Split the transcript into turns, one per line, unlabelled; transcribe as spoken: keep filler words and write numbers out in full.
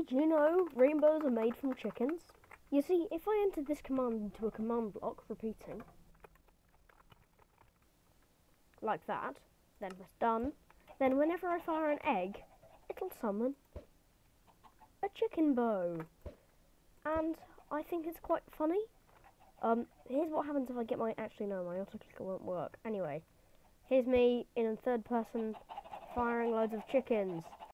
Did you know rainbows are made from chickens? You see, if I enter this command into a command block, repeating, like that, then press done, then whenever I fire an egg, it'll summon a chicken bow. And I think it's quite funny. Um, here's what happens if I get my, actually no, my autoclicker won't work. Anyway, here's me in a third person firing loads of chickens.